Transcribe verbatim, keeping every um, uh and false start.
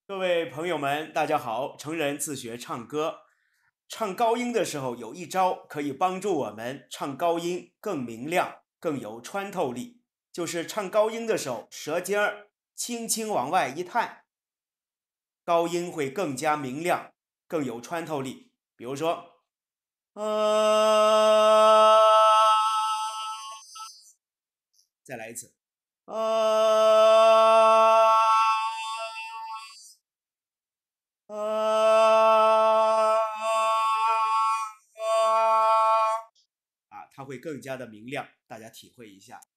各位朋友们，大家好！成人自学唱歌，唱高音的时候有一招可以帮助我们唱高音更明亮、更有穿透力，就是唱高音的时候，舌尖儿轻轻往外一探，高音会更加明亮、更有穿透力。比如说，啊，再来一次，啊。啊啊，它会更加的明亮，大家体会一下。